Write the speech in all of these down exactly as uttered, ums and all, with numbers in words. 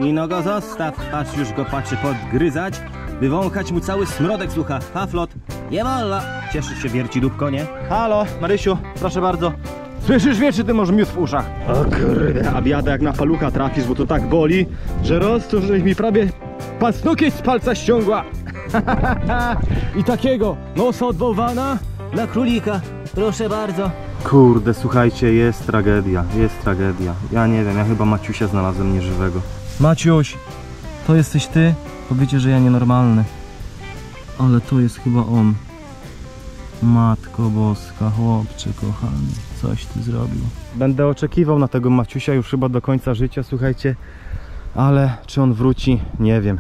i no go zostaw. Patrz, już go patrzy podgryzać. Wywąchać mu cały smrodek, słucha. Faflot, nie wolno. Cieszy się, wierci dupko, nie? Halo, Marysiu, proszę bardzo. Słyszysz, wie, czy ty masz miód w uszach? O kurde, a biada jak na palucha trafisz, bo to tak boli, że rostu, żeś mi prawie pasnuki z palca ściągła. I takiego nosa od bałwana dla królika, proszę bardzo. Kurde, słuchajcie, jest tragedia, jest tragedia. Ja nie wiem, ja chyba Maciusia znalazłem nieżywego. Maciuś, to jesteś ty? Powiecie, że ja nienormalny. Ale to jest chyba on. Matko boska, chłopcze kochany, coś ty zrobił. Będę oczekiwał na tego Maciusia już chyba do końca życia, słuchajcie. Ale czy on wróci, nie wiem.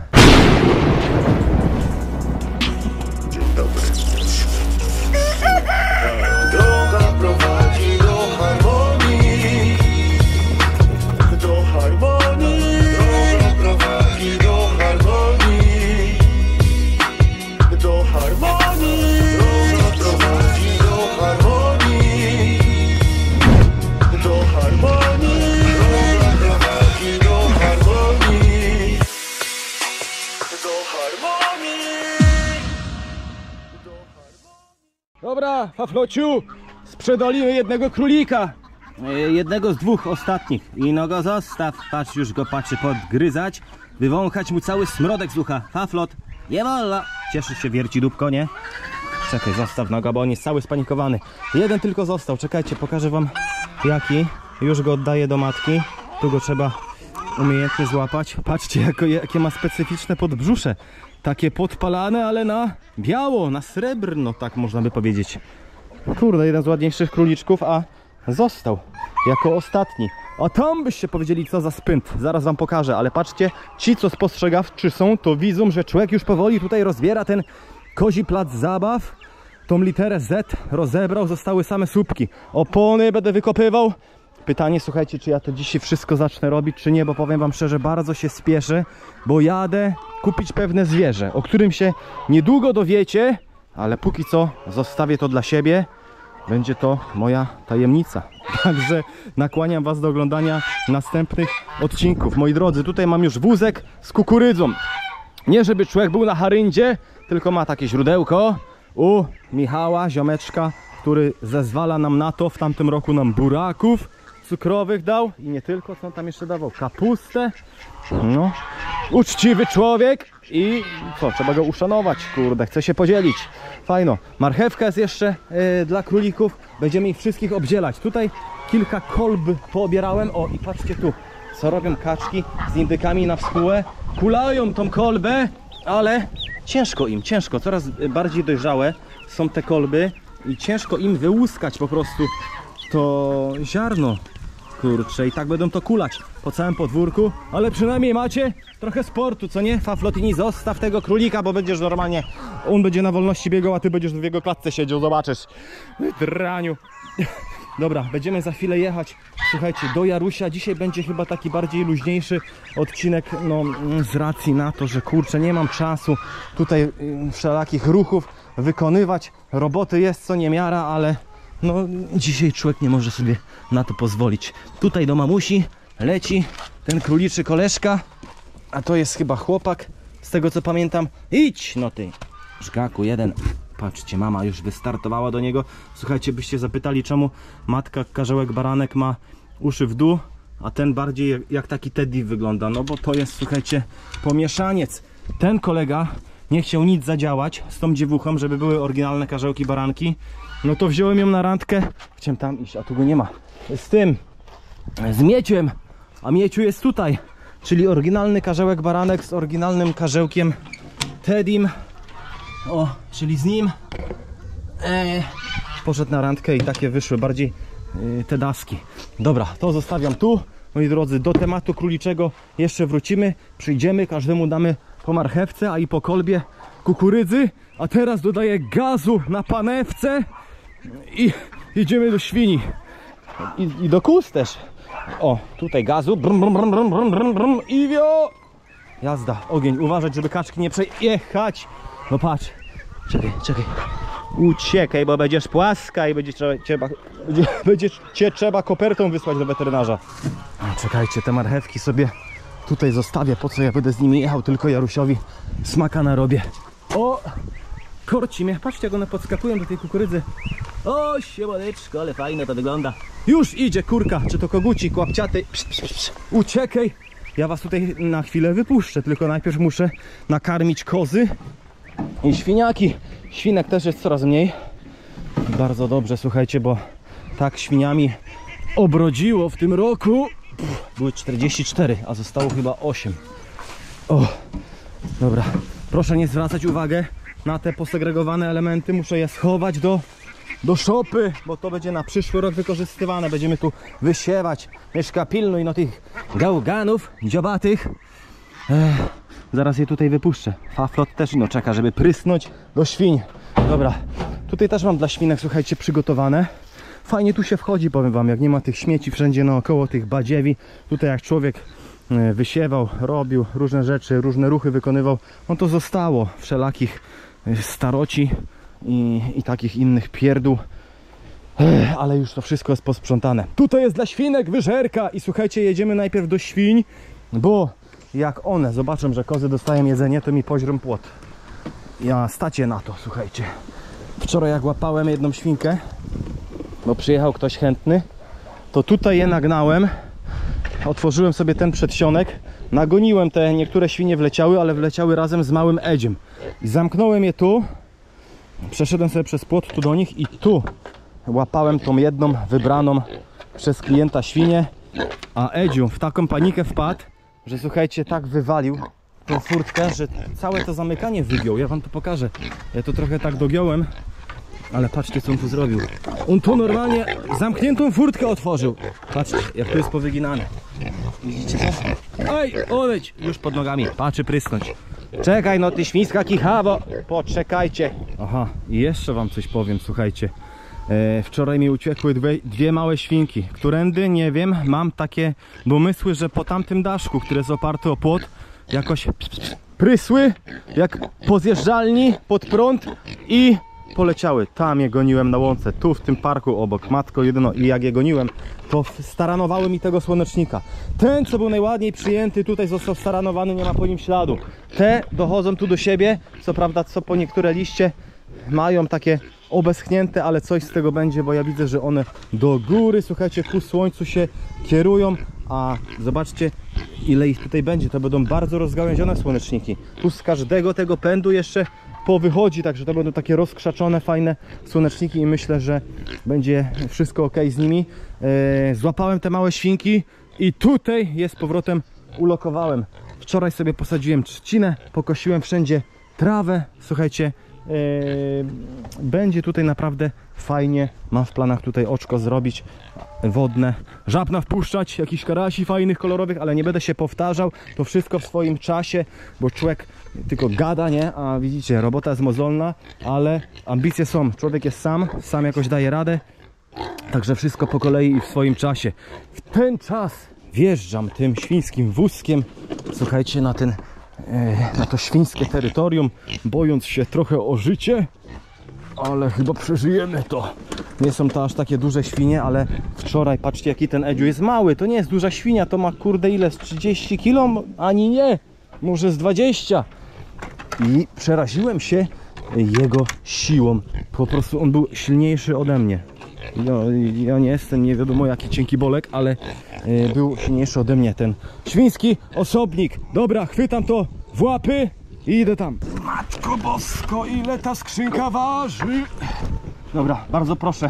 Dzień dobry. Droga prowadzi do harmonii. Do harmonii. Droga prowadzi do harmonii. Do harmonii. Droga prowadzi do harmonii. Do harmonii. Droga prowadzi do harmonii. Do harmonii. Dobra, Faflociu, sprzedolimy jednego królika. Jednego z dwóch ostatnich. I no go zostaw. Patrz, już go patrzy podgryzać. Wywąchać mu cały smrodek, słucha. Faflot, nie wolno. Cieszy się, wierci dupko, nie? Czekaj, zostaw noga, bo on jest cały spanikowany. Jeden tylko został, czekajcie, pokażę wam jaki. Już go oddaję do matki. Tu go trzeba umiejętnie złapać. Patrzcie, jako, jakie ma specyficzne podbrzusze. Takie podpalane, ale na biało, na srebrno, tak można by powiedzieć. Kurde, jeden z ładniejszych króliczków, a został jako ostatni. A tam byście powiedzieli, co za spynt. Zaraz wam pokażę, ale patrzcie, ci co spostrzegawczy są, to widzą, że człowiek już powoli tutaj rozbiera ten kozi plac zabaw. Tą literę Z rozebrał, zostały same słupki. Opony będę wykopywał. Pytanie, słuchajcie, czy ja to dzisiaj wszystko zacznę robić, czy nie, bo powiem wam szczerze, bardzo się spieszę, bo jadę kupić pewne zwierzę, o którym się niedługo dowiecie, ale póki co zostawię to dla siebie. Będzie to moja tajemnica. Także nakłaniam was do oglądania następnych odcinków. Moi drodzy, tutaj mam już wózek z kukurydzą. Nie żeby człowiek był na haryndzie, tylko ma takie źródełko u Michała, ziomeczka, który zezwala nam na to. W tamtym roku nam buraków cukrowych dał i nie tylko, co on tam jeszcze dawał, kapustę. No, uczciwy człowiek i co, trzeba go uszanować, kurde, chce się podzielić. Fajno, marchewka jest jeszcze yy, dla królików, będziemy ich wszystkich obdzielać. Tutaj kilka kolb poobierałem, o i patrzcie tu, co robią kaczki z indykami na współę. Kulają tą kolbę, ale ciężko im, ciężko, coraz bardziej dojrzałe są te kolby i ciężko im wyłuskać po prostu to ziarno. Kurczę, i tak będą to kulać po całym podwórku, ale przynajmniej macie trochę sportu, co nie? Faflotini, zostaw tego królika, bo będziesz normalnie, on będzie na wolności biegał, a ty będziesz w jego klatce siedział, zobaczysz. Draniu. Dobra, będziemy za chwilę jechać, słuchajcie, do Jarusia. Dzisiaj będzie chyba taki bardziej luźniejszy odcinek, no z racji na to, że kurczę, nie mam czasu tutaj wszelakich ruchów wykonywać. Roboty jest co niemiara, ale no dzisiaj człowiek nie może sobie na to pozwolić. Tutaj do mamusi leci ten króliczy koleżka, a to jest chyba chłopak, z tego co pamiętam. Idź no ty, żgaku jeden. Patrzcie, mama już wystartowała do niego. Słuchajcie, byście zapytali, czemu matka karzełek baranek ma uszy w dół, a ten bardziej jak, jak taki Teddy wygląda. No bo to jest, słuchajcie, pomieszaniec. Ten kolega nie chciał nic zadziałać z tą dziewuchą, żeby były oryginalne karzełki baranki. No to wziąłem ją na randkę. Chciałem tam iść, a tu go nie ma. Z tym, z Mieciem. A Mieciu jest tutaj. Czyli oryginalny karzełek baranek z oryginalnym karzełkiem Teddym. O, czyli z nim e, poszedł na randkę i takie wyszły bardziej e, te daski. Dobra, to zostawiam tu. Moi drodzy, do tematu króliczego jeszcze wrócimy. Przyjdziemy, każdemu damy po marchewce, a i po kolbie kukurydzy. A teraz dodaję gazu na panewce i idziemy do świni. I, i do kóz też. O, tutaj gazu. Brum, brum, brum, brum, brum, brum, brum. I wio! Jazda, ogień. Uważać, żeby kaczki nie przejechać. No patrz. Czekaj, czekaj. Uciekaj, bo będziesz płaska i będzie trzeba, będzie, będzie cię trzeba kopertą wysłać do weterynarza. Czekajcie, te marchewki sobie tutaj zostawię, po co ja będę z nimi jechał, tylko Jarusiowi smaka narobię. O! Korci mnie, patrzcie jak one podskakują do tej kukurydzy. O, siemaneczko, ale fajnie to wygląda. Już idzie kurka, czy to kogucik łapciaty. Psz, psz, psz. Uciekaj. Ja was tutaj na chwilę wypuszczę, tylko najpierw muszę nakarmić kozy i świniaki. Świnek też jest coraz mniej. Bardzo dobrze, słuchajcie, bo tak świniami obrodziło w tym roku. Pff, były czterdzieści cztery, a zostało chyba osiem. O, dobra. Proszę nie zwracać uwagi na te posegregowane elementy. Muszę je schować do, do szopy, bo to będzie na przyszły rok wykorzystywane. Będziemy tu wysiewać. Mieszka pilnuj no tych gałganów dziobatych. Ech, zaraz je tutaj wypuszczę. Faflot też no czeka, żeby prysnąć do świń. Dobra, tutaj też mam dla świnek, słuchajcie, przygotowane. Fajnie tu się wchodzi, powiem wam, jak nie ma tych śmieci wszędzie naokoło, tych badziewi. Tutaj jak człowiek wysiewał, robił różne rzeczy, różne ruchy wykonywał, no to zostało wszelakich staroci i, i takich innych pierdół. Ech, ale już to wszystko jest posprzątane. Tutaj jest dla świnek wyżerka i słuchajcie, jedziemy najpierw do świń, bo jak one zobaczą, że kozy dostają jedzenie, to mi poźrą płot. Ja stacie na to, słuchajcie. Wczoraj jak łapałem jedną świnkę, bo przyjechał ktoś chętny, to tutaj je nagnałem. Otworzyłem sobie ten przedsionek, nagoniłem te, niektóre świnie wleciały, ale wleciały razem z małym Edziem. I zamknąłem je tu, przeszedłem sobie przez płot tu do nich i tu łapałem tą jedną wybraną przez klienta świnię, a Edziu w taką panikę wpadł, że słuchajcie, tak wywalił tą furtkę, że całe to zamykanie wygiął. Ja wam to pokażę. Ja to trochę tak dogiąłem, ale patrzcie co on tu zrobił. On tu normalnie zamkniętą furtkę otworzył. Patrzcie jak to jest powyginane. Widzicie to? Oj, odejdź! Już pod nogami. Patrzy prysnąć. Czekaj no ty świńska kichawo. Poczekajcie. Aha, i jeszcze wam coś powiem, słuchajcie. E, wczoraj mi uciekły dwie, dwie małe świnki. Którędy? Nie wiem. Mam takie domysły, że po tamtym daszku, który jest oparty o płot, jakoś prysły, jak po zjeżdżalni, pod prąd i poleciały. Tam je goniłem na łące, tu w tym parku obok, matko jedyno, i jak je goniłem, to staranowały mi tego słonecznika. Ten, co był najładniej przyjęty, tutaj został staranowany, nie ma po nim śladu. Te dochodzą tu do siebie, co prawda co po niektóre liście mają takie obeschnięte, ale coś z tego będzie, bo ja widzę, że one do góry, słuchajcie, ku słońcu się kierują, a zobaczcie ile ich tutaj będzie, to będą bardzo rozgałęzione słoneczniki. Tu z każdego tego pędu jeszcze powychodzi, także to będą takie rozkrzaczone, fajne słoneczniki i myślę, że będzie wszystko ok z nimi. Eee, złapałem te małe świnki i tutaj je z powrotem ulokowałem. Wczoraj sobie posadziłem trzcinę, pokosiłem wszędzie trawę, słuchajcie, eee, będzie tutaj naprawdę fajnie. Mam w planach tutaj oczko zrobić wodne, żabna wpuszczać, jakichś karasi fajnych, kolorowych, ale nie będę się powtarzał, to wszystko w swoim czasie, bo człowiek tylko gada, nie? A widzicie, robota jest mozolna, ale ambicje są, człowiek jest sam, sam jakoś daje radę, także wszystko po kolei i w swoim czasie. W ten czas wjeżdżam tym świńskim wózkiem, słuchajcie, na ten, na to świńskie terytorium, bojąc się trochę o życie, ale chyba przeżyjemy to. Nie są to aż takie duże świnie, ale wczoraj, patrzcie jaki ten Edziu jest mały. To nie jest duża świnia, to ma kurde ile? Z trzydzieści kilo? Ani nie, może z dwadzieścia. I przeraziłem się jego siłą. Po prostu on był silniejszy ode mnie. Ja, ja nie jestem nie wiadomo jaki cienki bolek, ale y, był silniejszy ode mnie ten świński osobnik. Dobra, chwytam to w łapy i idę tam. Matko bosko, ile ta skrzynka waży? Dobra, bardzo proszę.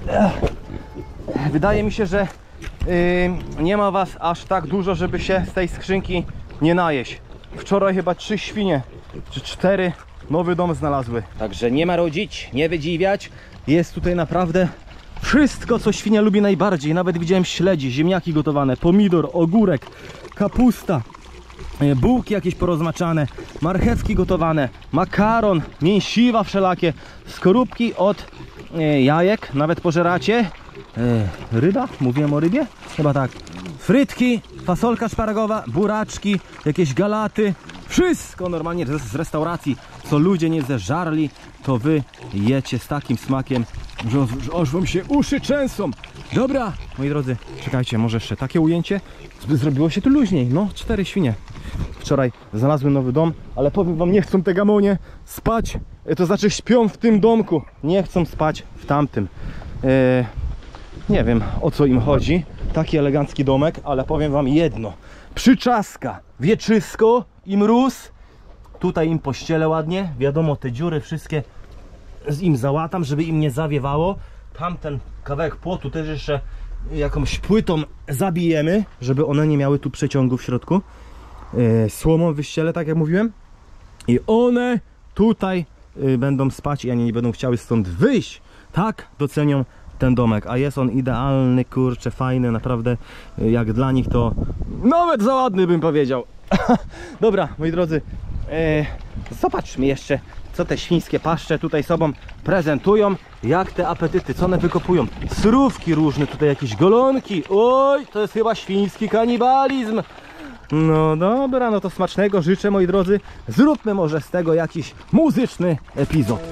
Wydaje mi się, że yy, nie ma was aż tak dużo, żeby się z tej skrzynki nie najeść. Wczoraj chyba trzy świnie, czy cztery nowy dom znalazły. Także nie marudzić, nie wydziwiać. Jest tutaj naprawdę wszystko, co świnia lubi najbardziej. Nawet widziałem śledzi, ziemniaki gotowane, pomidor, ogórek, kapusta, bułki jakieś porozmaczane, marchewki gotowane, makaron, mięsiwa wszelakie, skorupki od e, jajek, nawet pożeracie. E, ryba? Mówiłem o rybie? Chyba tak. Frytki, fasolka szparagowa, buraczki, jakieś galaty. Wszystko normalnie z restauracji, co ludzie nie zeżarli, to wy jecie z takim smakiem. Że aż- aż wam się uszy trzęsą. Dobra, moi drodzy, czekajcie, może jeszcze takie ujęcie, żeby zrobiło się tu luźniej. No, cztery świnie. Wczoraj znalazłem nowy dom, ale powiem wam, nie chcą te gamonie spać, e, to znaczy śpią w tym domku, nie chcą spać w tamtym. E, nie wiem, o co im chodzi. Taki elegancki domek, ale powiem wam jedno. Przyczaska, wieczysko i mróz. Tutaj im pościelę ładnie, wiadomo, te dziury wszystkie z im załatam, żeby im nie zawiewało. Tamten kawałek płotu też jeszcze jakąś płytą zabijemy, żeby one nie miały tu przeciągu w środku. Yy, słomą wyścielę, tak jak mówiłem. I one tutaj yy, będą spać i ani nie będą chciały stąd wyjść. Tak docenią ten domek, a jest on idealny, kurczę, fajny, naprawdę yy, jak dla nich to nawet za ładny, bym powiedział. Dobra, moi drodzy, yy, zobaczmy jeszcze, co te świńskie paszcze tutaj sobą prezentują, jak te apetyty, co one wykopują. Surówki różne, tutaj jakieś golonki. Oj, to jest chyba świński kanibalizm. No dobra, no to smacznego życzę, moi drodzy. Zróbmy może z tego jakiś muzyczny epizod.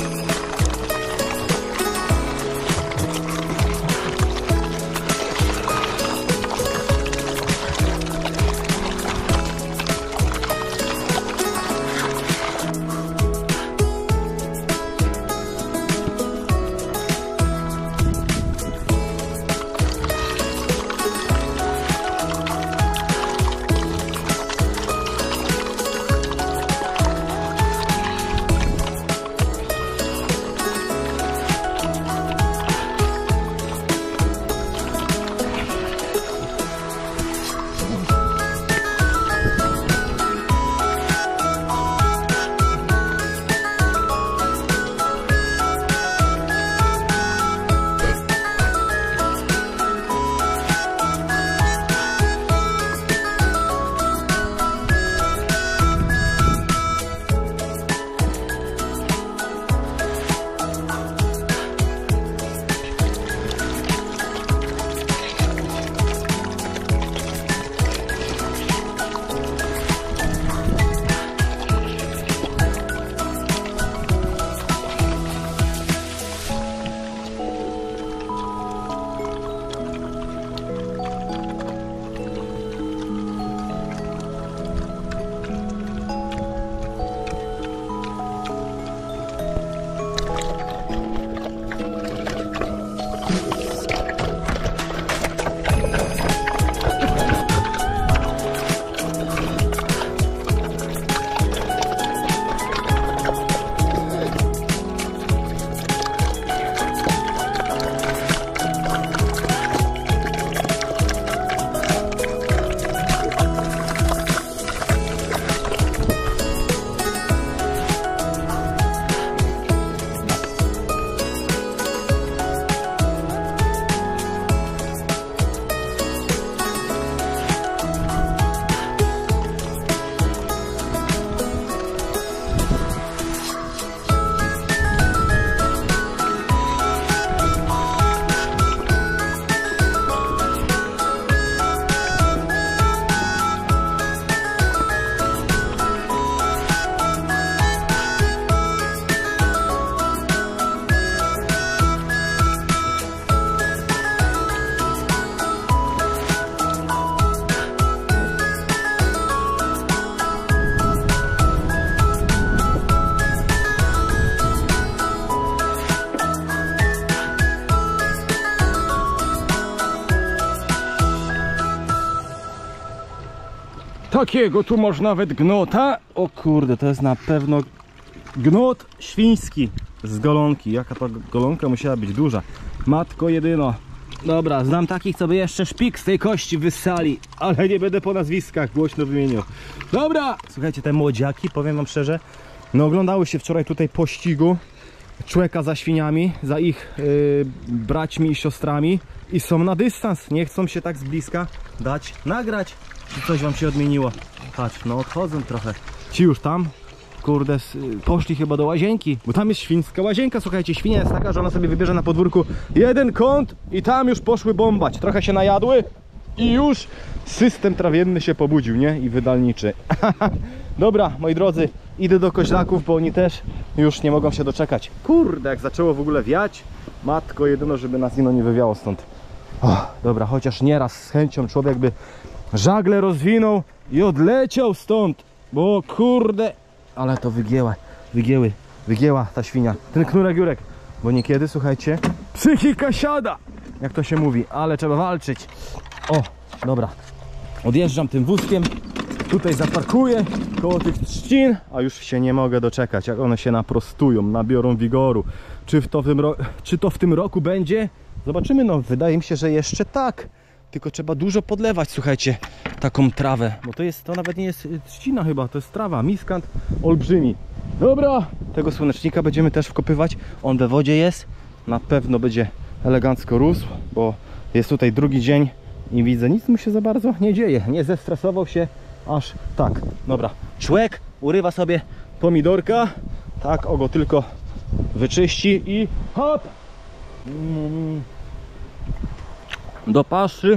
Takiego tu masz nawet gnota. O kurde, to jest na pewno gnot świński z golonki. Jaka to golonka musiała być duża. Matko jedyno. Dobra, znam takich, co by jeszcze szpik z tej kości wyssali, ale nie będę po nazwiskach głośno wymieniał. Dobra, słuchajcie, te młodziaki, powiem wam szczerze, no oglądały się wczoraj tutaj pościgu człeka za świniami, za ich yy, braćmi i siostrami i są na dystans, nie chcą się tak z bliska dać nagrać. Czy coś wam się odmieniło? Patrz, no odchodzą trochę. Ci już tam, kurde, poszli chyba do łazienki, bo tam jest świńska łazienka. Słuchajcie, świnia jest taka, że ona sobie wybierze na podwórku jeden kąt i tam już poszły bombać. Trochę się najadły i już system trawienny się pobudził, nie? I wydalniczy. Dobra, moi drodzy, idę do koźlaków, bo oni też już nie mogą się doczekać. Kurde, jak zaczęło w ogóle wiać, matko jedyno, żeby nas ino nie wywiało stąd. Oh, dobra, chociaż nieraz z chęcią człowiek by żagle rozwinął i odleciał stąd, bo kurde, ale to wygięła, wygięły, wygięła ta świnia, ten knurek Jurek, bo niekiedy, słuchajcie, psychika siada, jak to się mówi, ale trzeba walczyć. O, dobra, odjeżdżam tym wózkiem, tutaj zaparkuję koło tych trzcin, a już się nie mogę doczekać, jak one się naprostują, nabiorą wigoru. Czy, w to, w tym ro... Czy to w tym roku będzie? Zobaczymy, no wydaje mi się, że jeszcze tak. Tylko trzeba dużo podlewać, słuchajcie, taką trawę. Bo to jest, to nawet nie jest trzcina chyba, to jest trawa, miskant olbrzymi. Dobra, tego słonecznika będziemy też wkopywać. On we wodzie jest, na pewno będzie elegancko rósł, bo jest tutaj drugi dzień i widzę, nic mu się za bardzo nie dzieje. Nie zestresował się aż tak. Dobra, człek urywa sobie pomidorka, tak o go tylko wyczyści i hop! Mm. Do paszy.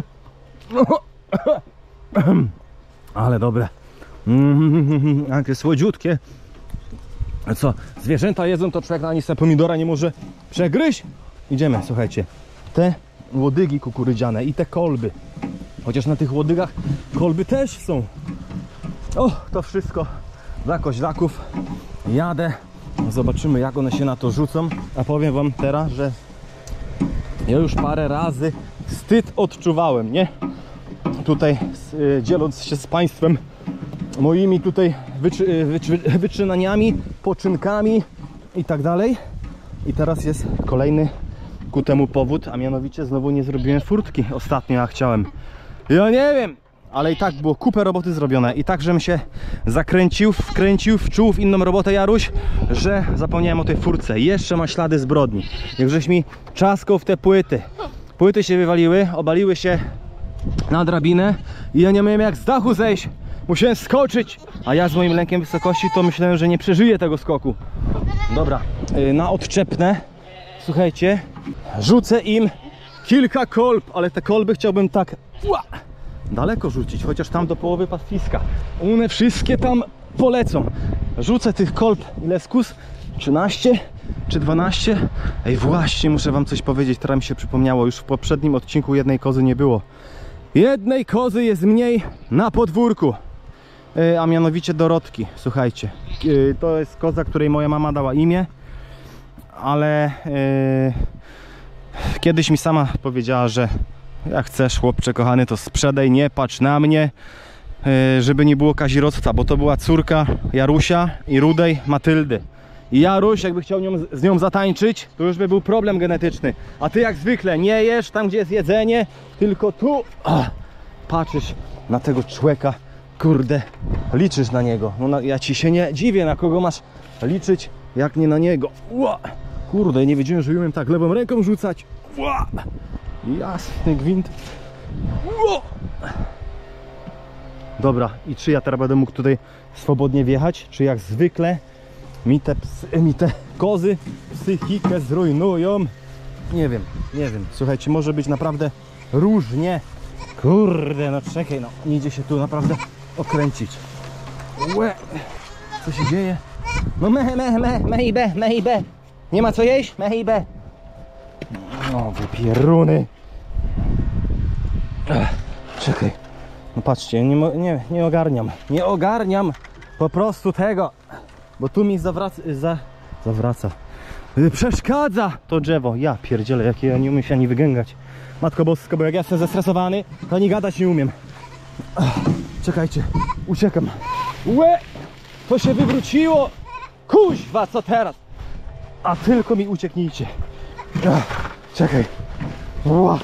Ale dobre. Mm, jakie słodziutkie. Co, zwierzęta jedzą, to człowiek ani sobie pomidora nie może przegryźć. Idziemy, słuchajcie. Te łodygi kukurydziane i te kolby. Chociaż na tych łodygach kolby też są. O, to wszystko dla koźlaków. Jadę. Zobaczymy, jak one się na to rzucą. A powiem wam teraz, że ja już parę razy wstyd odczuwałem, nie? Tutaj y, dzieląc się z państwem moimi tutaj wyczy, wyczy, wyczynaniami, poczynkami i tak dalej. I teraz jest kolejny ku temu powód, a mianowicie znowu nie zrobiłem furtki ostatnio, jak chciałem. Ja nie wiem, ale i tak było kupę roboty zrobione. I tak, żebym się zakręcił, wkręcił, wczuł w inną robotę, Jaruś, że zapomniałem o tej furtce. Jeszcze ma ślady zbrodni. Jak żeś mi czaskał w te płyty. Płyty się wywaliły, obaliły się na drabinę i ja nie miałem jak z dachu zejść. Musiałem skoczyć, a ja z moim lękiem wysokości to myślałem, że nie przeżyję tego skoku. Dobra, na odczepne, słuchajcie, rzucę im kilka kolb, ale te kolby chciałbym tak ua, daleko rzucić, chociaż tam do połowy pastwiska. One wszystkie tam polecą. Rzucę tych kolb, ile skus? trzynaście czy dwanaście? Ej, właśnie, muszę wam coś powiedzieć, teraz mi się przypomniało, już w poprzednim odcinku jednej kozy nie było. Jednej kozy jest mniej na podwórku, yy, a mianowicie Dorotki, słuchajcie. Yy, to jest koza, której moja mama dała imię, ale yy, kiedyś mi sama powiedziała, że jak chcesz, chłopcze kochany, to sprzedaj, nie patrz na mnie, yy, żeby nie było kazirodztwa, bo to była córka Jarusia i Rudej Matyldy. I Jaruś, jakby chciał nią, z nią zatańczyć, to już by był problem genetyczny. A ty jak zwykle nie jesz tam, gdzie jest jedzenie, tylko tu ach, patrzysz na tego człowieka, kurde, liczysz na niego. No, na, ja ci się nie dziwię, na kogo masz liczyć, jak nie na niego. Ua, kurde, nie wiedziałem, że umiem tak lewą ręką rzucać. Ua, jasny gwint. Ua. Dobra, i czy ja teraz będę mógł tutaj swobodnie wjechać, czy jak zwykle Mi te, psy, mi te kozy psychikę zrujnują? Nie wiem, nie wiem. Słuchajcie, może być naprawdę różnie. Kurde, no czekaj, no nie idzie się tu naprawdę okręcić. Łe, co się dzieje? No me, me, me, me i be, me i be. Nie ma co jeść? Me i be. No, wypieruny. Ech, czekaj. No patrzcie, nie, nie, nie ogarniam. Nie ogarniam po prostu tego. Bo tu mi zawraca, za, zawraca, przeszkadza to drzewo. Ja pierdzielę, jakie ja nie umiem się ani wygęgać. Matko Boska, bo jak ja jestem zestresowany, to ani gadać nie umiem. Ach, czekajcie, uciekam. Łe, to się wywróciło. Kuźwa, co teraz? A tylko mi ucieknijcie. Ach, czekaj. Ła, ła.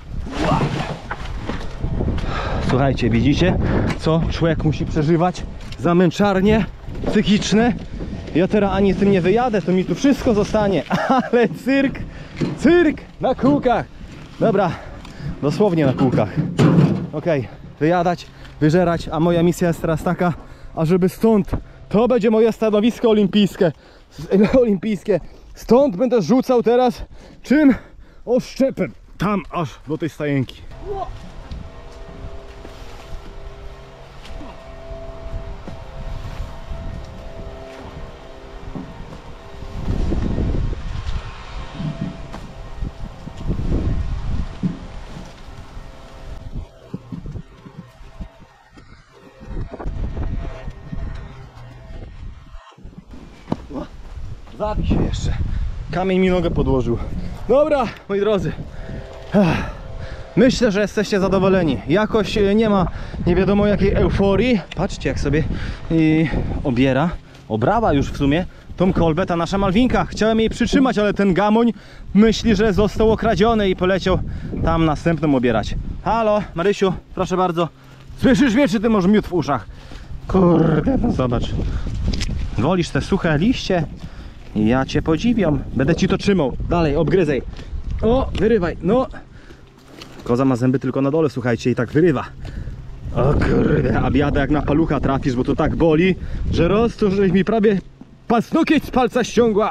Słuchajcie, widzicie, co człowiek musi przeżywać za męczarnie psychiczne. Ja teraz ani z tym nie wyjadę, to mi tu wszystko zostanie. Ale cyrk, cyrk na kółkach. Dobra, dosłownie na kółkach. Okej, okay, wyjadać, wyżerać, a moja misja jest teraz taka, ażeby stąd, to będzie moje stanowisko olimpijskie. Olimpijskie. Stąd będę rzucał teraz czym? Oszczepem. Tam aż do tej stajenki. Zabij się jeszcze. Kamień mi nogę podłożył. Dobra, moi drodzy. Myślę, że jesteście zadowoleni. Jakoś nie ma nie wiadomo jakiej euforii. Patrzcie jak sobie i obiera, obrała już w sumie tą kolbę ta nasza Malwinka. Chciałem jej przytrzymać, ale ten gamoń myśli, że został okradziony i poleciał tam następną obierać. Halo, Marysiu, proszę bardzo. Słyszysz mnie, czy ty masz miód w uszach? Kurde, no zobacz. Wolisz te suche liście? Ja cię podziwiam. Będę ci to trzymał. Dalej, obgryzaj. O, wyrywaj. No. Koza ma zęby tylko na dole, słuchajcie, i tak wyrywa. O kurde, a biada jak na palucha trafisz, bo to tak boli, że roz, to żeś mi prawie pasnokieć z palca ściągła.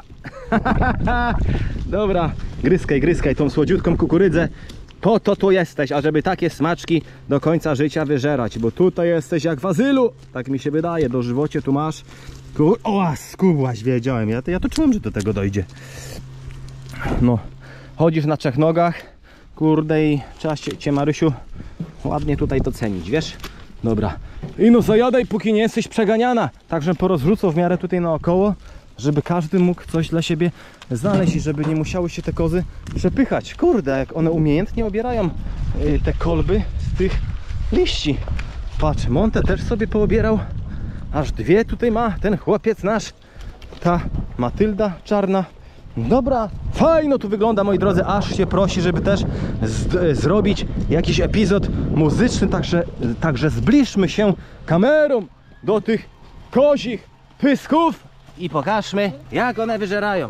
Dobra, gryzkaj, gryzkaj tą słodziutką kukurydzę. Po to tu jesteś, ażeby takie smaczki do końca życia wyżerać, bo tutaj jesteś jak w azylu, tak mi się wydaje, dożywocie tu masz. Kur... O, skubłaś, wiedziałem, ja to, ja to czułem, że do tego dojdzie. No, chodzisz na trzech nogach, kurde, i trzeba cię, cię Marysiu, ładnie tutaj docenić, wiesz? Dobra, i no zajadaj, póki nie jesteś przeganiana, także porozrzucą w miarę tutaj naokoło, żeby każdy mógł coś dla siebie znaleźć i żeby nie musiały się te kozy przepychać. Kurde, jak one umiejętnie obierają yy, te kolby z tych liści. Patrz, Montę też sobie poobierał. Aż dwie tutaj ma ten chłopiec nasz. Ta Matylda czarna. Dobra, fajno tu wygląda, moi drodzy. Aż się prosi, żeby też z, zrobić jakiś epizod muzyczny. Także, także zbliżmy się kamerą do tych kozich pysków i pokażmy, jak one wyżerają.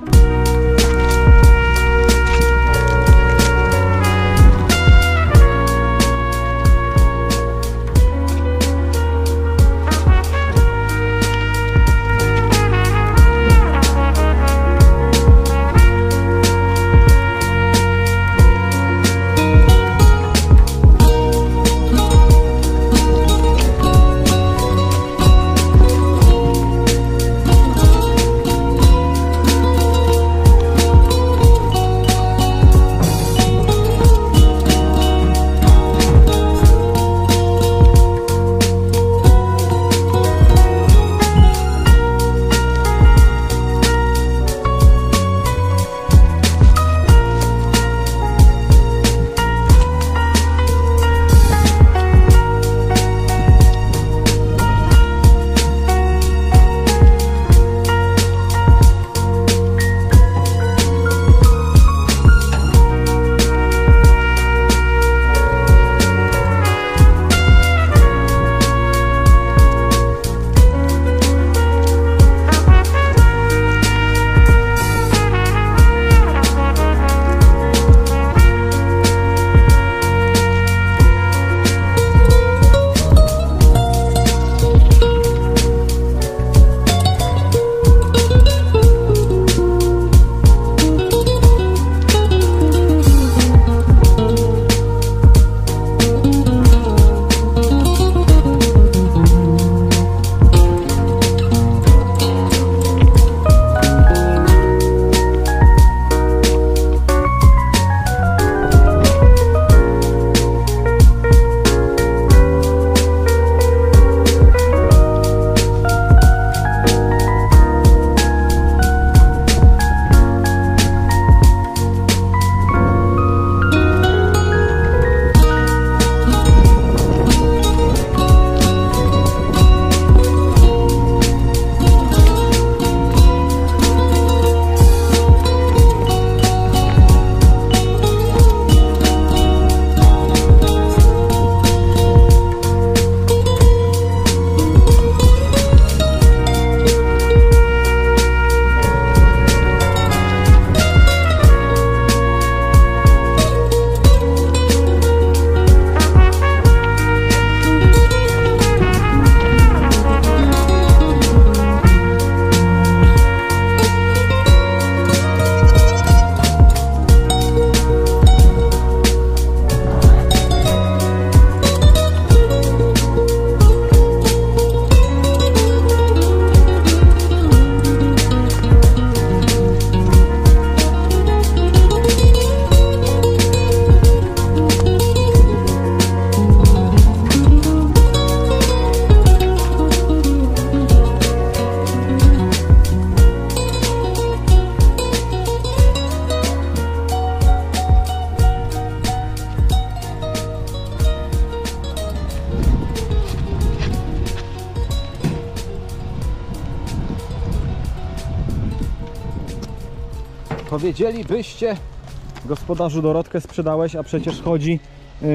Powiedzielibyście, gospodarzu, Dorotkę sprzedałeś, a przecież chodzi yy,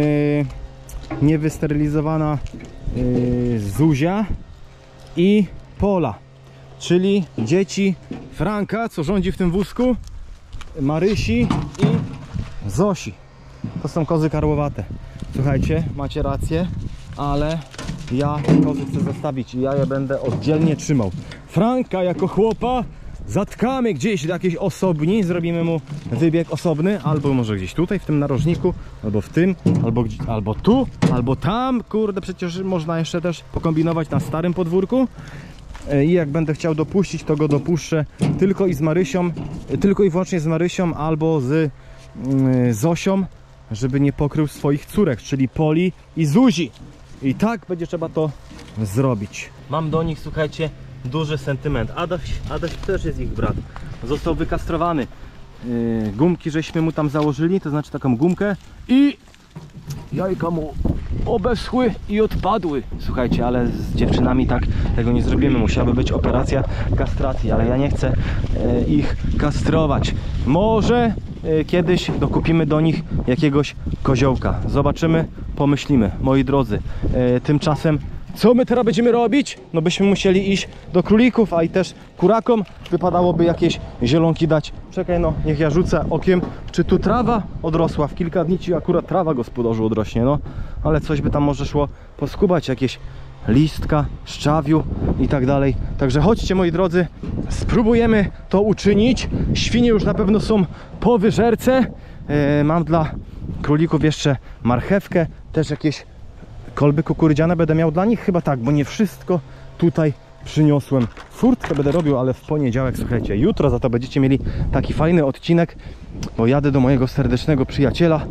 niewysterylizowana yy, Zuzia i Pola, czyli dzieci Franka, co rządzi w tym wózku, Marysi i Zosi. To są kozy karłowate. Słuchajcie, macie rację, ale ja kozy chcę zostawić i ja je będę oddzielnie trzymał. Franka jako chłopa zatkamy gdzieś do jakiejś osobni, zrobimy mu wybieg osobny, albo może gdzieś tutaj w tym narożniku, albo w tym, albo, albo tu, albo tam. Kurde, przecież można jeszcze też pokombinować na starym podwórku. I jak będę chciał dopuścić, to go dopuszczę tylko i z Marysią, tylko i wyłącznie z Marysią albo z yy, Zosią, żeby nie pokrył swoich córek, czyli Poli i Zuzi. I tak będzie trzeba to zrobić. Mam do nich, słuchajcie, duży sentyment. Adaś, Adaś też jest ich brat. Został wykastrowany. Yy, gumki żeśmy mu tam założyli, to znaczy taką gumkę, i jajka mu obeschły i odpadły. Słuchajcie, ale z dziewczynami tak tego nie zrobimy. Musiałaby być operacja kastracji, ale ja nie chcę e, ich kastrować. Może e, kiedyś dokupimy do nich jakiegoś koziołka. Zobaczymy, pomyślimy, moi drodzy. E, tymczasem co my teraz będziemy robić? No byśmy musieli iść do królików, a i też kurakom wypadałoby jakieś zielonki dać. Czekaj, no niech ja rzucę okiem, czy tu trawa odrosła. W kilka dni ci akurat trawa, gospodarzu, odrośnie, no. Ale coś by tam może szło poskubać, jakieś listka, szczawiu i tak dalej. Także chodźcie, moi drodzy, spróbujemy to uczynić. Świnie już na pewno są po wyżerce. e, Mam dla królików jeszcze marchewkę, też jakieś kolby kukurydziane będę miał dla nich, chyba tak, bo nie wszystko tutaj przyniosłem. Furtkę będę robił, ale w poniedziałek, słuchajcie, jutro za to będziecie mieli taki fajny odcinek, bo jadę do mojego serdecznego przyjaciela,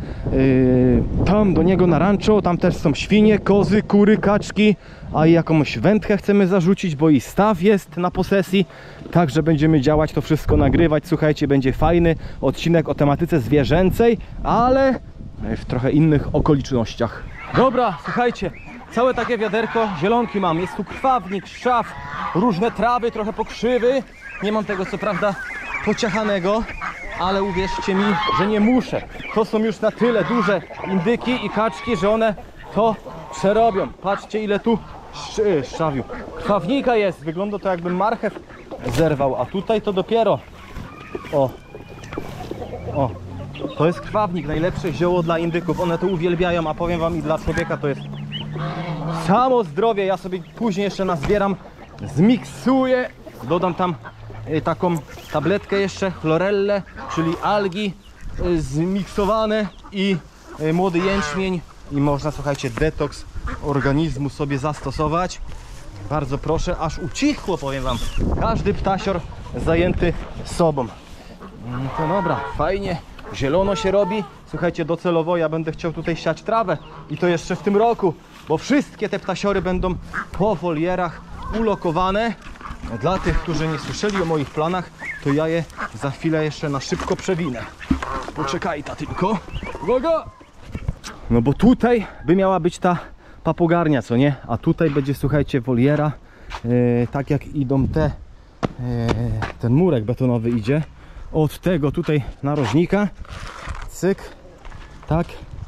yy, tam do niego na rancho, tam też są świnie, kozy, kury, kaczki, a i jakąś wędkę chcemy zarzucić, bo i staw jest na posesji, także będziemy działać, to wszystko nagrywać. Słuchajcie, będzie fajny odcinek o tematyce zwierzęcej, ale w trochę innych okolicznościach. Dobra, słuchajcie, całe takie wiaderko zielonki mam. Jest tu krwawnik, szczaw, różne trawy, trochę pokrzywy. Nie mam tego co prawda pociachanego, ale uwierzcie mi, że nie muszę. To są już na tyle duże indyki i kaczki, że one to przerobią. Patrzcie, ile tu sz szczawiu. Krwawnika jest, wygląda to jakbym marchew zerwał, a tutaj to dopiero. O, o. To jest krwawnik, najlepsze zioło dla indyków. One to uwielbiają, a powiem wam, i dla człowieka to jest samo zdrowie. Ja sobie później jeszcze nazbieram, zmiksuję, dodam tam y, taką tabletkę jeszcze, chlorellę, czyli algi y, zmiksowane i y, młody jęczmień, i można, słuchajcie, detoks organizmu sobie zastosować. Bardzo proszę, aż ucichło, powiem wam. Każdy ptasior zajęty sobą. No to dobra, fajnie. Zielono się robi. Słuchajcie, docelowo ja będę chciał tutaj siać trawę i to jeszcze w tym roku, bo wszystkie te ptasiory będą po wolierach ulokowane. Dla tych, którzy nie słyszeli o moich planach, to ja je za chwilę jeszcze na szybko przewinę. Poczekaj ta tylko. Uwaga! No bo tutaj by miała być ta papugarnia, co nie? A tutaj będzie, słuchajcie, woliera. Yy, tak jak idą te, yy, ten murek betonowy idzie. Od tego tutaj narożnika, cyk, tak,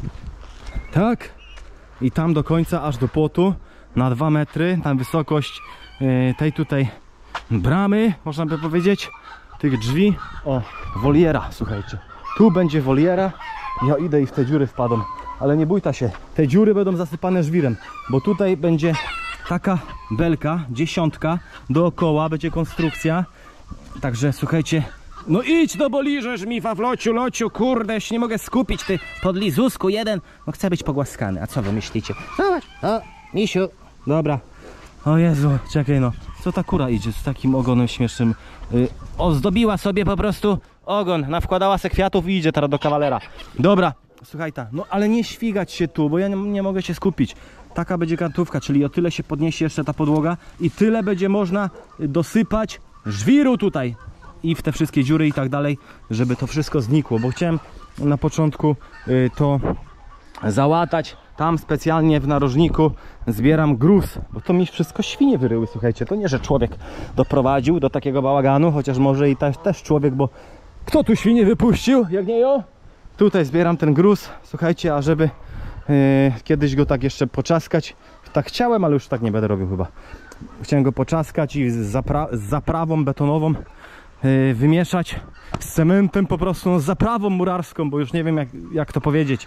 tak, i tam do końca, aż do płotu, na dwa metry, tam wysokość yy, tej tutaj bramy, można by powiedzieć, tych drzwi. O, woliera, słuchajcie, tu będzie woliera. Ja idę i w te dziury wpadą, ale nie bójta się, te dziury będą zasypane żwirem, bo tutaj będzie taka belka, dziesiątka, dookoła będzie konstrukcja, także słuchajcie. No idź, no bo liżesz mi, Faflociu, Lociu, kurde, się nie mogę skupić, ty podlizusku jeden. No chcę być pogłaskany, a co wy myślicie? Zobacz, o, misiu. Dobra. O Jezu, czekaj no, co ta kura idzie z takim ogonem śmiesznym? Yy, ozdobiła sobie po prostu ogon, nawkładała se kwiatów i idzie teraz do kawalera. Dobra, słuchaj ta, no ale nie świgać się tu, bo ja nie, nie mogę się skupić. Taka będzie kartówka, czyli o tyle się podniesie jeszcze ta podłoga i tyle będzie można dosypać żwiru tutaj i w te wszystkie dziury i tak dalej, żeby to wszystko znikło, bo chciałem na początku y, to załatać. Tam specjalnie w narożniku zbieram gruz, bo to mi wszystko świnie wyryły, słuchajcie. To nie, że człowiek doprowadził do takiego bałaganu, chociaż może i też, też człowiek, bo Kto tu świnie wypuścił, jak nie ja? Tutaj zbieram ten gruz, słuchajcie, a żeby yy, kiedyś go tak jeszcze poczaskać. Tak chciałem, ale już tak nie będę robił chyba. Chciałem go poczaskać i z, zapra z zaprawą betonową yy, wymieszać z cementem, po prostu no, z zaprawą murarską, bo już nie wiem jak, jak to powiedzieć.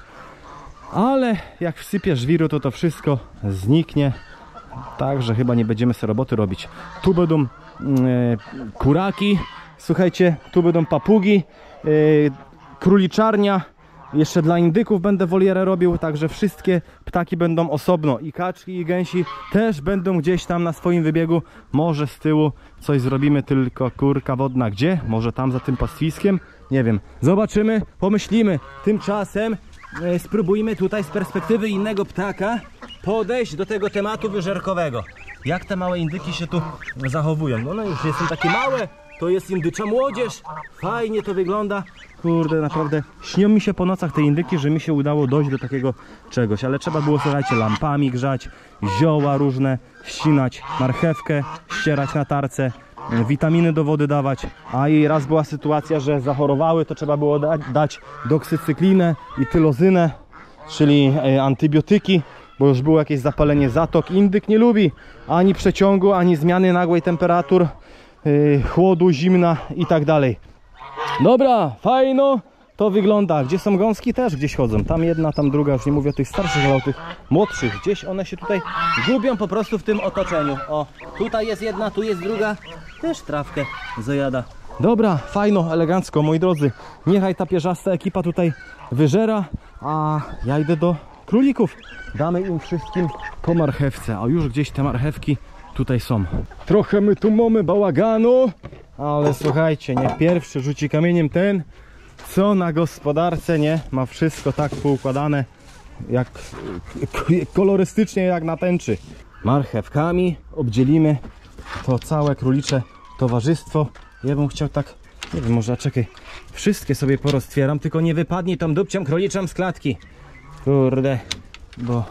Ale jak wsypiesz żwiru, to to wszystko zniknie. Także chyba nie będziemy sobie roboty robić. Tu będą yy, kuraki, słuchajcie, tu będą papugi, yy, króliczarnia. Jeszcze dla indyków będę wolierę robił, także wszystkie ptaki będą osobno. I kaczki, i gęsi też będą gdzieś tam na swoim wybiegu. Może z tyłu coś zrobimy, tylko kurka wodna gdzie? Może tam za tym pastwiskiem? Nie wiem. Zobaczymy, pomyślimy. Tymczasem e, spróbujmy tutaj z perspektywy innego ptaka podejść do tego tematu wyżerkowego. Jak te małe indyki się tu zachowują? No, no już nie są takie małe. To jest indycza młodzież. Fajnie to wygląda. Kurde, naprawdę śnią mi się po nocach te indyki, że mi się udało dojść do takiego czegoś. Ale trzeba było, słuchajcie, lampami grzać, zioła różne, ścinać marchewkę, ścierać na tarce, witaminy do wody dawać. A i raz była sytuacja, że zachorowały, to trzeba było dać, dać doksycyklinę i tylozynę, czyli antybiotyki, bo już było jakieś zapalenie zatok. Indyk nie lubi ani przeciągu, ani zmiany nagłej temperatur, Yy, chłodu, zimna i tak dalej. Dobra, fajno to wygląda. Gdzie są gąski? Też gdzieś chodzą. Tam jedna, tam druga, już nie mówię o tych starszych, ale o tych młodszych. Gdzieś one się tutaj gubią po prostu w tym otoczeniu. O, tutaj jest jedna, tu jest druga. Też trawkę zajada. Dobra, fajno, elegancko, moi drodzy. Niechaj ta pierzasta ekipa tutaj wyżera, a ja idę do królików. Damy im wszystkim po marchewce, a już gdzieś te marchewki tutaj są. Trochę my tu mamy bałaganu, ale słuchajcie, niech pierwszy rzuci kamieniem ten, co na gospodarce nie ma wszystko tak poukładane, jak kolorystycznie jak na tęczy. Marchewkami obdzielimy to całe królicze towarzystwo. Ja bym chciał tak, nie wiem, może czekaj, wszystkie sobie poroztwieram, tylko nie wypadnie tą dupcią króliczą z klatki. Kurde, bo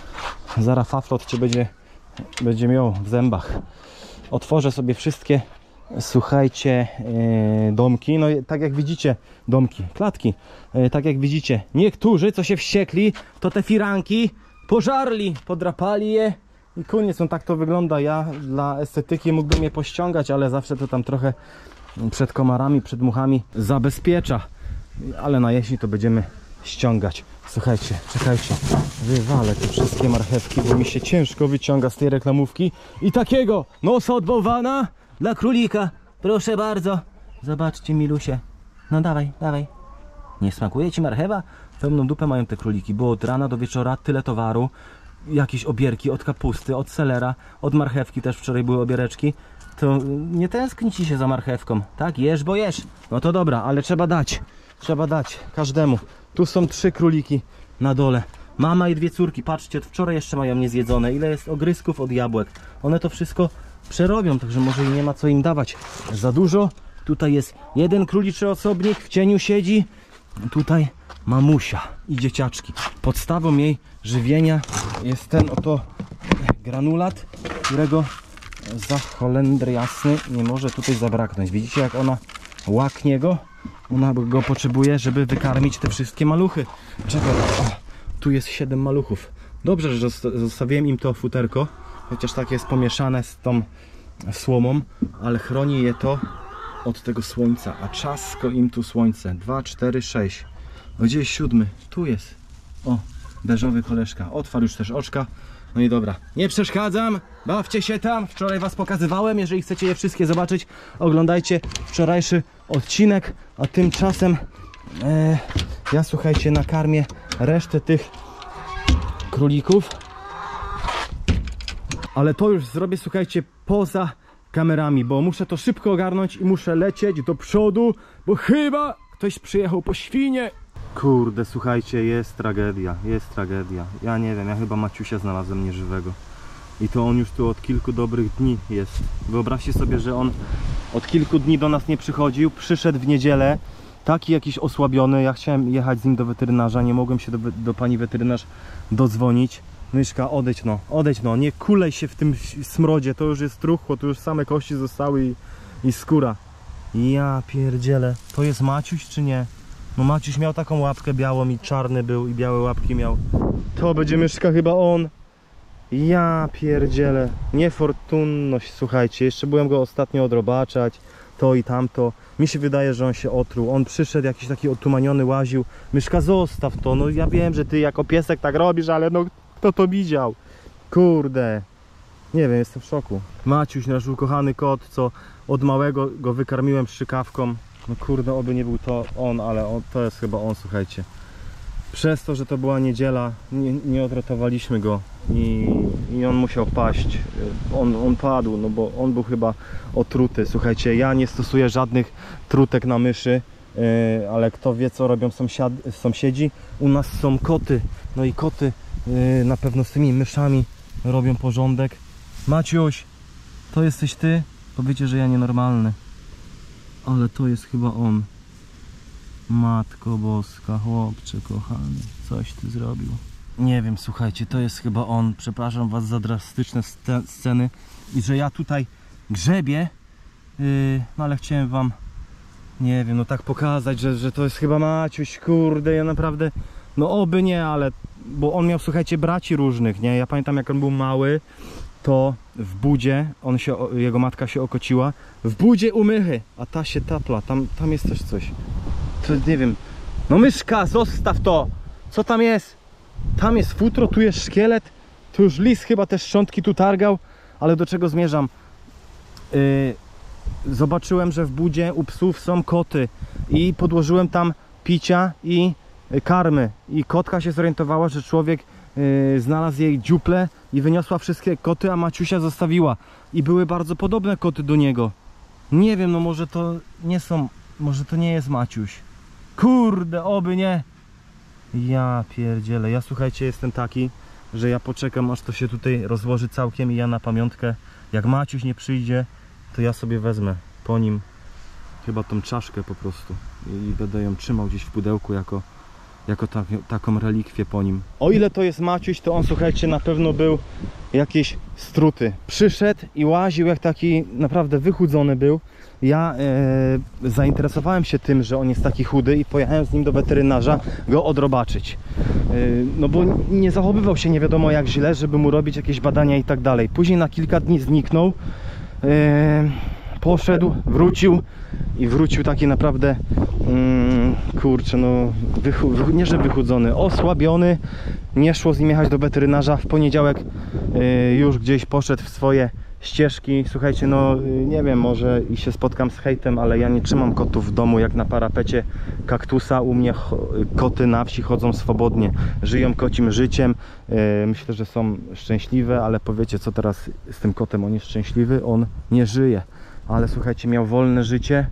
zaraz faflot cię będzie będzie miał w zębach. Otworzę sobie wszystkie, słuchajcie, yy, domki. No tak jak widzicie, domki, klatki. Yy, tak jak widzicie, niektórzy, co się wściekli, to te firanki pożarli, podrapali je i koniec. No tak to wygląda. Ja dla estetyki mógłbym je pościągać, ale zawsze to tam trochę przed komarami, przed muchami zabezpiecza. Ale na jesień to będziemy ściągać. Słuchajcie, czekajcie, wywalę te wszystkie marchewki, bo mi się ciężko wyciąga z tej reklamówki. I takiego nosa od bałwana dla królika. Proszę bardzo. Zobaczcie, milusie. No dawaj, dawaj. Nie smakuje ci marchewa? Pełną dupę mają te króliki, bo od rana do wieczora tyle towaru. Jakieś obierki od kapusty, od selera, od marchewki też wczoraj były obiereczki. To nie tęskni ci się za marchewką, tak? Jesz, bo jesz. No to dobra, ale trzeba dać. Trzeba dać każdemu. Tu są trzy króliki na dole. Mama i dwie córki. Patrzcie, od wczoraj jeszcze mają niezjedzone. Ile jest ogrysków od jabłek. One to wszystko przerobią, także może i nie ma co im dawać za dużo. Tutaj jest jeden króliczy osobnik, w cieniu siedzi. Tutaj mamusia i dzieciaczki. Podstawą jej żywienia jest ten oto granulat, którego za holendry jasny nie może tutaj zabraknąć. Widzicie, jak ona łaknie go? Ona go potrzebuje, żeby wykarmić te wszystkie maluchy. Czekaj, o, tu jest siedem maluchów. Dobrze, że zostawiłem im to futerko, chociaż tak jest pomieszane z tą słomą, ale chroni je to od tego słońca. A czasko im tu słońce. dwa, cztery, sześć. Gdzie jest siódmy? Tu jest. O, beżowy koleżka. Otwarł już też oczka. No i dobra, nie przeszkadzam, bawcie się tam. Wczoraj was pokazywałem, jeżeli chcecie je wszystkie zobaczyć, oglądajcie wczorajszy odcinek. A tymczasem e, ja, słuchajcie, nakarmię resztę tych królików. Ale to już zrobię, słuchajcie, poza kamerami, bo muszę to szybko ogarnąć i muszę lecieć do przodu, bo chyba ktoś przyjechał po świnie. Kurde, słuchajcie, jest tragedia, jest tragedia. Ja nie wiem, ja chyba Maciusia znalazłem nieżywego. I to on już tu od kilku dobrych dni jest. Wyobraźcie sobie, że on od kilku dni do nas nie przychodził. Przyszedł w niedzielę, taki jakiś osłabiony. Ja chciałem jechać z nim do weterynarza, nie mogłem się do, do pani weterynarz dodzwonić. Myszka, odejdź no, odejdź no, nie kulej się w tym smrodzie. To już jest truchło, to już same kości zostały i, i skóra. Ja pierdzielę. To jest Maciuś czy nie? No Maciuś miał taką łapkę białą i czarny był i białe łapki miał. To będzie myszka chyba on. Ja pierdzielę. Niefortunność, słuchajcie. Jeszcze byłem go ostatnio odrobaczać. To i tamto. Mi się wydaje, że on się otruł. On przyszedł jakiś taki otumaniony, łaził. Myszka, zostaw to. No ja wiem, że ty jako piesek tak robisz, ale no kto to widział? Kurde. Nie wiem, jestem w szoku. Maciuś, nasz ukochany kot, co od małego go wykarmiłem strzykawką. No kurde, oby nie był to on, ale on, to jest chyba on, słuchajcie. Przez to, że to była niedziela, nie, nie odratowaliśmy go i, i on musiał paść. On, on padł, no bo on był chyba otruty. Słuchajcie, ja nie stosuję żadnych trutek na myszy, yy, ale kto wie, co robią sąsiad, sąsiedzi. U nas są koty, no i koty yy, na pewno z tymi myszami robią porządek. Maciuś, to jesteś ty? Powiecie, że ja nienormalny. Ale to jest chyba on. Matko boska, chłopcze kochany, coś ty zrobił. Nie wiem, słuchajcie, to jest chyba on. Przepraszam was za drastyczne sceny i że ja tutaj grzebię, yy, no ale chciałem wam, nie wiem, no tak pokazać, że, że to jest chyba Maciuś. Kurde, ja naprawdę, no oby nie, ale, bo on miał, słuchajcie, braci różnych, nie? Ja pamiętam, jak on był mały, to w budzie, on się, jego matka się okociła, w budzie u mychy, a ta się tapla, tam, tam jest też coś. To nie wiem. No myszka, zostaw to! Co tam jest? Tam jest futro, tu jest szkielet. Tu już lis chyba te szczątki tu targał. Ale do czego zmierzam? Yy, zobaczyłem, że w budzie u psów są koty. I podłożyłem tam picia i karmy. I kotka się zorientowała, że człowiek yy, znalazł jej dziuplę i wyniosła wszystkie koty, a Maciusia zostawiła. I były bardzo podobne koty do niego. Nie wiem, no może to nie są... Może to nie jest Maciuś. Kurde, oby nie. Ja pierdzielę. Ja, słuchajcie, jestem taki, że ja poczekam, aż to się tutaj rozłoży całkiem i ja na pamiątkę, jak Maciuś nie przyjdzie, to ja sobie wezmę po nim chyba tą czaszkę po prostu i będę ją trzymał gdzieś w pudełku jako, jako tak, taką relikwię po nim. O ile to jest Maciuś, to on, słuchajcie, na pewno był jakiś struty. Przyszedł i łaził jak taki naprawdę wychudzony był. Ja e, zainteresowałem się tym, że on jest taki chudy i pojechałem z nim do weterynarza go odrobaczyć. E, no bo nie zachowywał się nie wiadomo jak źle, żeby mu robić jakieś badania i tak dalej. Później na kilka dni zniknął, e, poszedł, wrócił i wrócił taki naprawdę, mm, kurczę, no wychu, nie że wychudzony, osłabiony. Nie szło z nim jechać do weterynarza. W poniedziałek e, już gdzieś poszedł w swoje ścieżki. Słuchajcie, no nie wiem, może i się spotkam z hejtem, ale ja nie trzymam kotów w domu jak na parapecie kaktusa. U mnie koty na wsi chodzą swobodnie, żyją kocim życiem. Myślę, że są szczęśliwe, ale powiecie, co teraz z tym kotem? On jest szczęśliwy? On nie żyje, ale słuchajcie, miał wolne życie,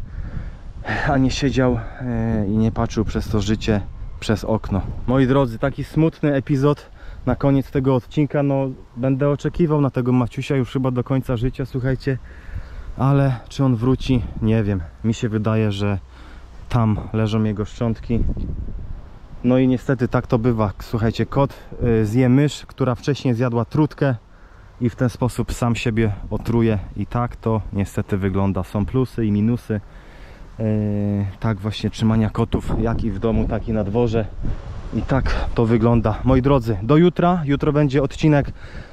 a nie siedział i nie patrzył przez to życie przez okno. Moi drodzy, taki smutny epizod na koniec tego odcinka. No będę oczekiwał na tego Maciusia już chyba do końca życia, słuchajcie, ale czy on wróci? Nie wiem. Mi się wydaje, że tam leżą jego szczątki. No i niestety tak to bywa. Słuchajcie, kot zje mysz, która wcześniej zjadła trutkę i w ten sposób sam siebie otruje i tak to niestety wygląda. Są plusy i minusy yy, tak właśnie trzymania kotów, jak i w domu, tak i na dworze. I tak to wygląda. Moi drodzy, do jutra. Jutro będzie odcinek e,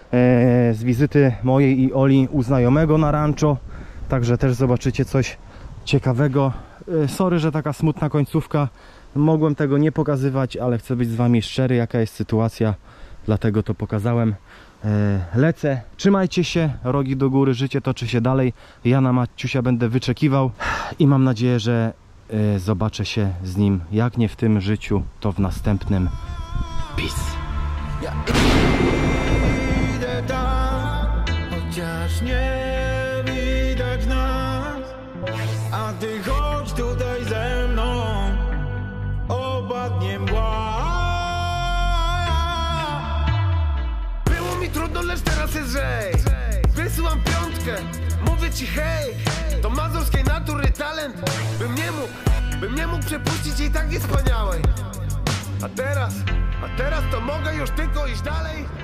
z wizyty mojej i Oli u znajomego na rancho. Także też zobaczycie coś ciekawego. E, sorry, że taka smutna końcówka. Mogłem tego nie pokazywać, ale chcę być z wami szczery, jaka jest sytuacja. Dlatego to pokazałem. E, lecę. Trzymajcie się. Rogi do góry. Życie toczy się dalej. Ja na Maciusia będę wyczekiwał. I mam nadzieję, że zobaczę się z nim, jak nie w tym życiu, to w następnym. Peace. Ja idę tam, chociaż nie widać nas, a ty chodź tutaj ze mną, opadnie mgła. Było mi trudno, lecz teraz jest lżej. Wysyłam piątkę, mówię ci hej, to mazurskiej natury talent, bym nie mógł, bym nie mógł przepuścić jej tak niespaniałej. A teraz, a teraz to mogę już tylko iść dalej.